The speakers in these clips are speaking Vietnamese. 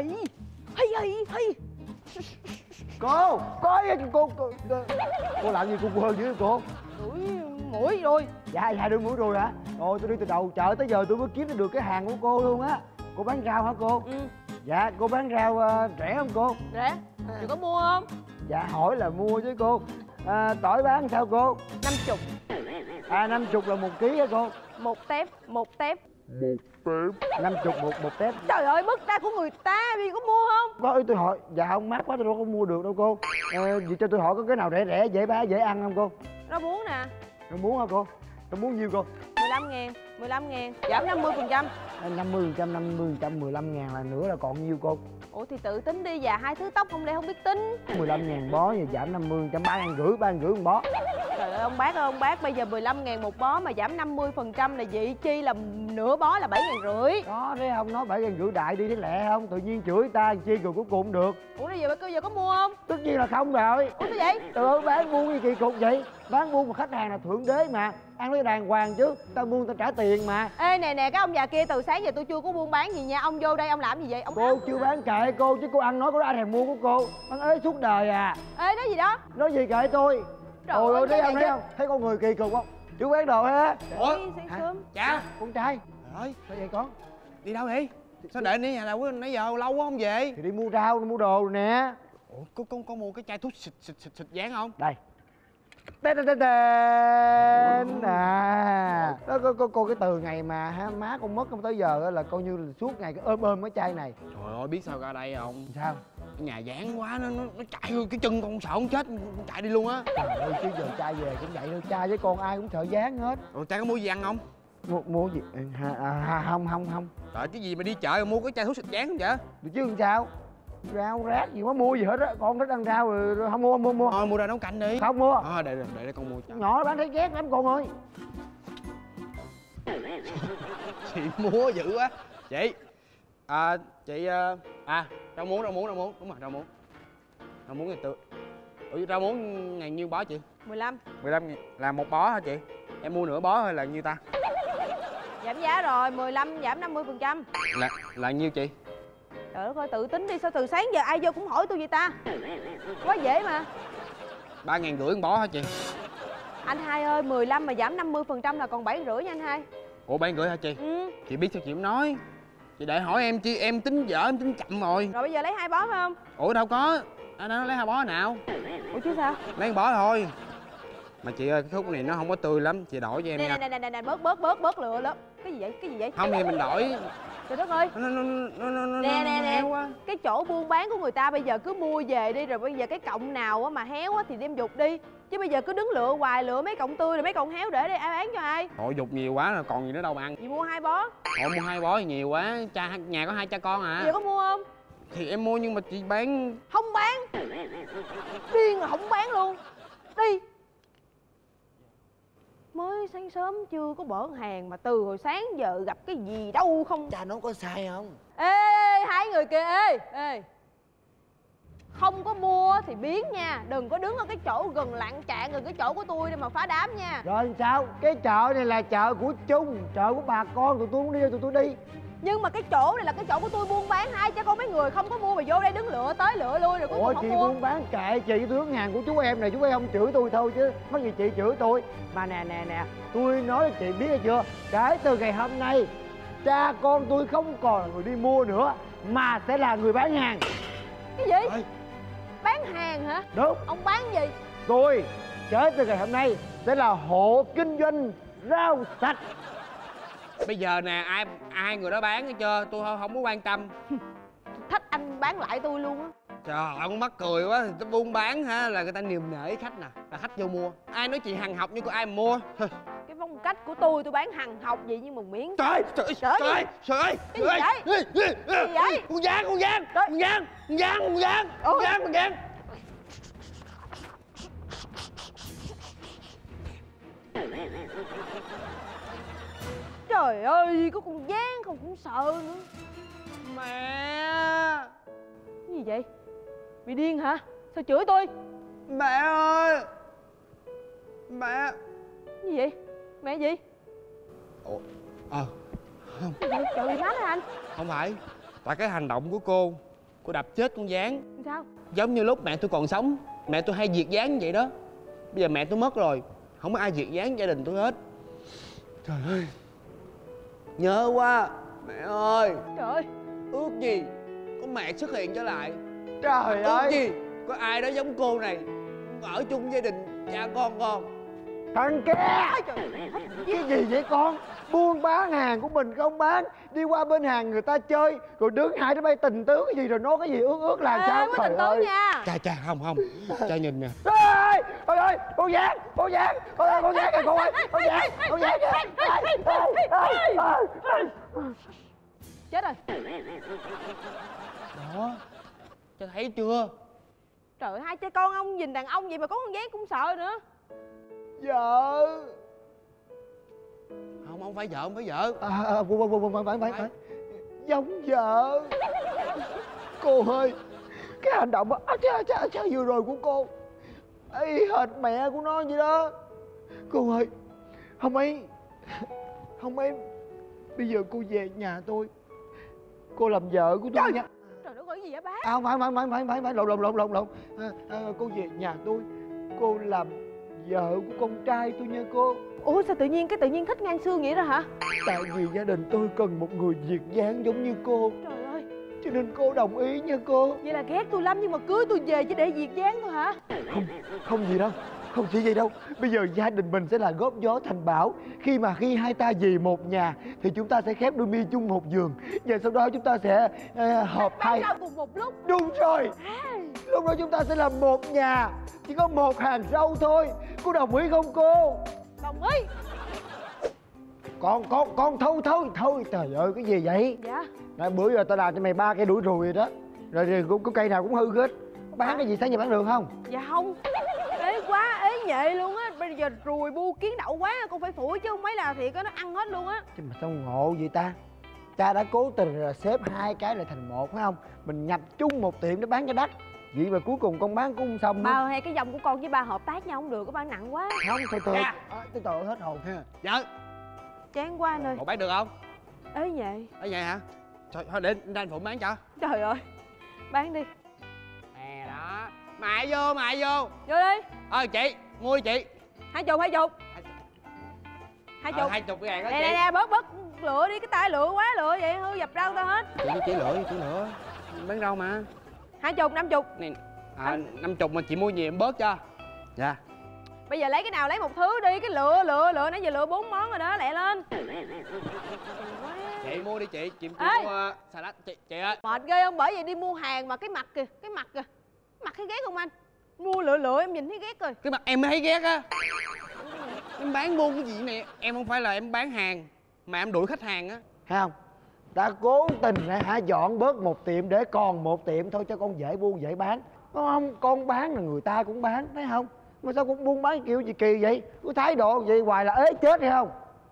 Hi. Cô cô làm gì cô quên dữ cô? Đuổi mũi rồi. Dạ đuổi mũi rồi hả? Rồi tôi đi từ đầu chợ tới giờ tôi mới kiếm được cái hàng của cô luôn á. Cô bán rau hả cô? Ừ. Dạ cô bán rau rẻ không cô? Rẻ. Chị có mua không? Dạ hỏi là mua chứ cô. Tỏi bán sao cô? 50. 50 là 1 ký hả cô? Một tép. 50 một tép. Trời ơi, bức ra của người ta đi, có mua không? Có, tôi hỏi. Dạ không, mắc quá tôi đâu có mua được đâu cô. Vậy cho tôi hỏi có cái nào rẻ rẻ dễ bán dễ ăn không cô? Rau muống nè. Rau muống hả cô? Rau muống nhiêu cô? 15 ngàn. Giảm 50%. 50%, 15 ngàn là nữa là còn nhiêu cô? Ủa thì tự tính đi, già hai thứ tóc không để không biết tính. 15 ngàn bó thì giảm 50%, 3 ngàn rưỡi một bó. Trời ơi ông bác ơi ông bác, bây giờ 15 ngàn một bó mà giảm 50% là vị chi là nửa bó là 7 ngàn rưỡi. Đó, thấy không, nói 7 ngàn rưỡi đại đi thấy lẹ không? Tự nhiên chửi ta chi rồi cuối cùng được. Ủa bây giờ có mua không? Tất nhiên là không rồi. Ủa sao vậy? Trời ơi, bán buôn gì kỳ cục vậy? Bán buôn mà khách hàng là thượng đế mà, ăn lấy đàng hoàng chứ. Ta buôn ta trả tiền mà. Ê nè cái ông già kia từ sáng giờ tôi chưa có buôn bán gì nha. Ông vô đây ông làm gì vậy? Ông Cô chưa bán kệ cô chứ cô ăn nói có ai thèm mua của cô. Bán ế suốt đời à. Ê nói gì đó? Nói gì kệ tôi. Trời Ôi ơi, thấy cái không, này thấy không? Thấy con người kỳ cục không? Chú bán đồ ha. Ủa? Sáng sớm. Dạ. Con trai. Trời, Sao vậy con? đi đâu vậy? Sao để đi nhà đâu nãy giờ lâu quá không về? Thì đi mua rau, mua đồ rồi nè. Ủa, có mua cái chai thuốc xịt dán không? Đây. Tên à. Đó cô cái từ ngày mà má con mất không tới giờ là coi như là suốt ngày cái ôm cái chai này. Trời ơi, biết sao ra đây không? Sao? Cái nhà dán quá nó chạy cái chân con sợ không chết, con chạy đi luôn á. Trời ơi chứ giờ cha về cũng vậy thôi, cha với con ai cũng sợ dán hết. Rồi cha có mua gì ăn không? Mua gì? Không. Trời, cái gì mà đi chợ mà mua cái chai thuốc xịt dán không vậy? Được chứ làm sao? Rau rác gì quá mua gì hết á, con thích ăn rau rồi không mua. Thôi mua ra nấu canh đi. Không mua. Để con mua cho. Nhỏ bán thấy ghét lắm con ơi. Chị mua dữ quá. Chị. Chị rau muống đúng rồi, rau muống thì tự. Ủa rau muống ngàn nhiêu bó chị? 15. 15 ngàn là một bó hả chị? Em mua nửa bó hay là nhiêu ta? Giảm giá rồi, 15 giảm 50%. Là nhiêu chị? Trời đất ơi tự tính đi, sao từ sáng giờ ai vô cũng hỏi tôi vậy ta? Quá dễ mà. 3 ngàn rưỡi một bó hả chị? Anh hai ơi, 15 mà giảm 50% là còn 7 rưỡi nha anh hai. Ủa 7 rưỡi hả chị? Ừ. Chị biết sao chị không nói? Chị để hỏi em chi, em tính dở em tính chậm rồi. Rồi bây giờ lấy 2 bó phải không? Ủa đâu có, anh nói lấy 2 bó nào? Ủa chứ sao? Lấy 1 bó thôi. Mà chị ơi cái thuốc này nó không có tươi lắm, chị đổi cho em nha. Nè bớt lừa lắm. Cái gì vậy? Không thì mình đổi. Trời đất ơi. Nè Nè cái chỗ buôn bán của người ta bây giờ cứ mua về đi, rồi bây giờ cái cọng nào mà héo thì đem giục đi, chứ bây giờ cứ đứng lựa hoài, lựa mấy cọng tươi rồi mấy cọng héo để đây ai bán cho ai? Thôi dục nhiều quá rồi còn gì nữa đâu mà ăn. Chị mua 2 bó. Ủa mua 2 bó thì nhiều quá, nhà có 2 cha con à. Giờ có mua không? Thì em mua nhưng mà chị bán. Không bán. Điên là không bán luôn. Đi. Mới sáng sớm chưa có bỡn hàng mà từ hồi sáng giờ gặp cái gì đâu không. Cha nó có sai không? Ê hai người kia ê. Không có mua thì biến nha, đừng có đứng ở cái chỗ gần lạng trạng gần cái chỗ của tôi để mà phá đám nha. Rồi sao? Cái chợ này là chợ của chung, chợ của bà con, tụi tôi muốn đi tụi tôi đi. Nhưng mà cái chỗ này là cái chỗ của tôi buôn bán, hai cha con mấy người không có mua mà vô đây đứng lựa tới lựa lui rồi cuối cùng không chị mua. buôn bán kệ chị, tôi hướng hàng của chú em này, chú em không chửi tôi thôi chứ mắc gì chị chửi tôi. Mà nè tôi nói cho chị biết hay chưa, kể từ ngày hôm nay cha con tôi không còn là người đi mua nữa mà sẽ là người bán hàng. Cái gì? Ôi. Bán hàng hả? Đúng. Ông bán gì? Tôi kể từ ngày hôm nay sẽ là hộ kinh doanh rau sạch. Bây giờ nè ai người đó bán hết chưa, tôi không có quan tâm. Thích anh bán lại tôi luôn á. Trời ơi ông mắc cười quá, tôi buôn bán ha là người ta niềm nể khách nè, là khách vô mua. Ai nói chị hằng học như cô ai mà mua. Cái phong cách của tôi bán hằng học gì nhưng mà miếng. Trời Trời ơi. Cái gì vậy? Cái gì vậy? Con Giang. Trời ơi, có con gián không cũng sợ nữa. Mẹ. Cái gì vậy? Bị điên hả? Sao chửi tôi? Mẹ ơi. Mẹ. Cái gì vậy? Mẹ gì? Ủa không. Cái gì? Trời bị mát hả anh? Không phải. Tại cái hành động của cô Cô đập chết con Gián. Sao? Giống như lúc mẹ tôi còn sống, mẹ tôi hay diệt Gián vậy đó. Bây giờ mẹ tôi mất rồi, không có ai diệt Gián gia đình tôi hết. Trời ơi, nhớ quá. Mẹ ơi, Trời ơi, ước gì có mẹ xuất hiện trở lại. Trời Ước ơi, gì có ai đó giống cô này ở chung gia đình cha con. thằng kia, trời ơi. cái gì vậy con? Buôn bán hàng của mình không bán, đi qua bên hàng người ta chơi, rồi đứng hai đứa bay tình tứ cái gì rồi nói cái gì ước làm Ê, sao? mới Trời tình tứ ơi. nha. Cha không, cha nhìn nè. Ê, ôi ơi, con Gián, con Gián, con Gián kìa con ơi, con Gián kìa. Chết rồi. Đó, cha thấy chưa? Trời ơi, hai cha con ông nhìn đàn ông vậy mà có con Gián cũng sợ nữa. Vợ. Không phải vợ, không phải vợ. Phải. Giống vợ. Cô ơi, cái hành động vừa rồi của cô y hệt mẹ của nó vậy đó. Cô ơi, không ấy bây giờ cô về nhà tôi, cô làm vợ của tôi nha. Trời đất ơi, cái gì vậy bác? Không phải lộn. Cô về nhà tôi, cô làm vợ của con trai tôi nha cô. Ủa sao tự nhiên thích ngang xương vậy đó hả? Tại vì gia đình tôi cần một người Việt dáng giống như cô, Trời ơi, cho nên cô đồng ý nha cô. vậy là ghét tôi lắm nhưng mà cưới tôi về chỉ để Việt Gián thôi hả? Không gì đâu, không chỉ gì đâu. Bây giờ gia đình mình sẽ là góp gió thành bão. Khi hai ta về một nhà thì chúng ta sẽ khép đôi mi chung một giường, và sau đó chúng ta sẽ hợp Bán hai. rau cùng một lúc. Đúng rồi, lúc đó chúng ta sẽ làm một nhà, chỉ có một hàng rau thôi. Cô đồng ý không cô? Đồng ý. Con thôi. Trời ơi, cái gì vậy? Dạ. Nãy bữa giờ tao làm cho mày 3 cây đuổi ruồi rồi đó. Rồi có cây nào cũng hư hết. Bán cái gì sáng giờ bán được không? Dạ không. Ế quá, ế nhệ luôn á. Bây giờ ruồi bu kiến đậu quá, con phải phủi chứ không mấy là thiệt á, nó ăn hết luôn á. Chứ mà sao ngộ vậy ta? Cha đã cố tình là xếp hai cái lại thành một phải không? Mình nhập chung một tiệm để bán cho đắt. Vậy mà cuối cùng con bán cũng không xong. Ba hai cái dòng của con với ba hợp tác nhau không được, có ba nặng quá. Không, từ Dạ. Tôi tội hết hồn. Vợ, Chán quá anh ơi. cậu bán được không? Ế nhệ. Ở vậy hả? Thôi để anh Phụng bán cho. Trời ơi, bán đi. Nè đó, mại vô. Vô đi. Chị, mua đi chị. 20. 20. 20 ngàn đó chị. Nè, bớt lựa đi, cái tay lựa quá lựa vậy hư dập rau tao hết. Chị lựa. Bán rau mà. 20, 50. Nè, 50 mà chị mua nhiều em bớt cho. Dạ. Bây giờ lấy cái nào lấy một thứ đi, cái lựa nãy giờ lựa 4 món rồi đó, lẹ lên. Chị mua đi chị Ê. mua salad chị ơi. Mệt ghê không? Bởi vậy đi mua hàng mà cái mặt kìa, mặt thấy ghét không anh? Mua lựa em nhìn thấy ghét rồi. Cái mặt em mới thấy ghét á. Em bán buôn cái gì nè, em không phải là em bán hàng mà em đuổi khách hàng á. Thấy không? Đã cố tình dọn bớt một tiệm để còn một tiệm thôi cho con dễ buôn dễ bán. Đúng không? Con bán là người ta cũng bán, thấy không? Mà sao con buôn bán kiểu gì kỳ vậy? Có thái độ vậy hoài là ế chết hay không?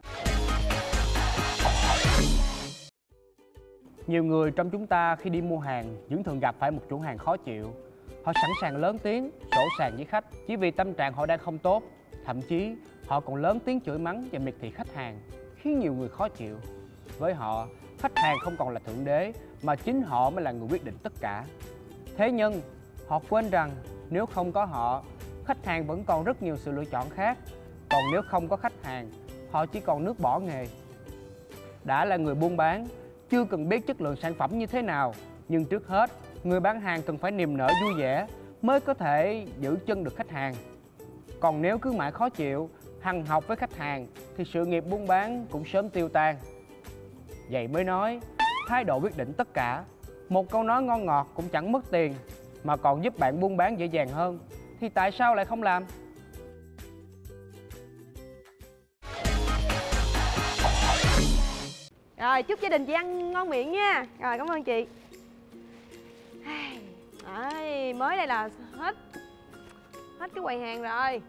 Nhiều người trong chúng ta khi đi mua hàng vẫn thường gặp phải một chủ hàng khó chịu. Họ sẵn sàng lớn tiếng, sỗ sàng với khách chỉ vì tâm trạng họ đang không tốt. Thậm chí họ còn lớn tiếng chửi mắng và miệt thị khách hàng, khiến nhiều người khó chịu. Với họ, khách hàng không còn là thượng đế mà chính họ mới là người quyết định tất cả. Thế nhưng họ quên rằng nếu không có họ, khách hàng vẫn còn rất nhiều sự lựa chọn khác. Còn nếu không có khách hàng, họ chỉ còn nước bỏ nghề. Đã là người buôn bán, chưa cần biết chất lượng sản phẩm như thế nào, nhưng trước hết, người bán hàng cần phải niềm nở vui vẻ mới có thể giữ chân được khách hàng. Còn nếu cứ mãi khó chịu, hằn học với khách hàng thì sự nghiệp buôn bán cũng sớm tiêu tan. Vậy mới nói, thái độ quyết định tất cả. Một câu nói ngon ngọt cũng chẳng mất tiền mà còn giúp bạn buôn bán dễ dàng hơn, thì tại sao lại không làm? Rồi, chúc gia đình chị ăn ngon miệng nha. Rồi, cảm ơn chị. Đấy, mới đây là hết cái quầy hàng rồi.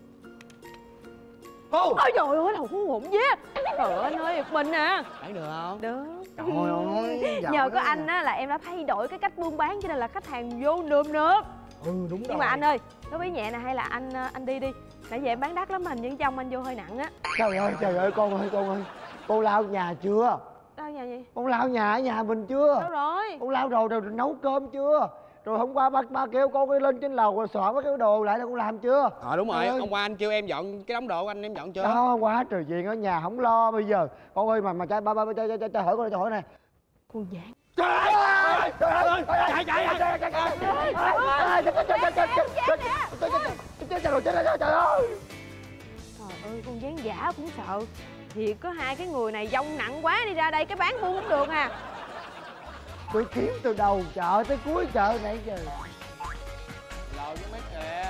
Ô! Ôi trời ơi, đầu hú hụn dế. Trời ơi, anh ơi, giật mình nè. Bán được không? Được. Trời ơi, Nhờ có anh á là em đã thay đổi cái cách buôn bán cho nên là khách hàng vô nườm nượp. Đúng rồi. Nhưng mà anh ơi, nói với nhẹ nè hay là anh đi đi. Nãy giờ em bán đắt lắm, hình như trong anh vô hơi nặng á. Trời ơi con ơi, cô lao nhà chưa? Đâu nhà nhà gì? Con lau nhà ở nhà mình chưa? Đâu rồi? Con lau rồi nấu cơm chưa? Rồi hôm qua ba kêu con đi lên trên lầu rồi soạn mấy cái đồ lại là con làm chưa? Đúng rồi, Ơi. hôm qua anh kêu em dọn cái đống đồ của anh em dọn chưa? Đó, quá trời chuyện ở nhà không lo bây giờ. Con ơi mà cho ba cho hỏi con cho hỏi nè. Con dán. Trời ơi! Trời ơi! Chạy trời ơi! Trời ơi, con dán giả cũng sợ. Thiệt có hai cái người này dông nặng quá, đi ra đây cái bán buôn cũng được à. Tôi kiếm từ đầu chợ tới cuối chợ nãy giờ. Lầu với mấy kìa.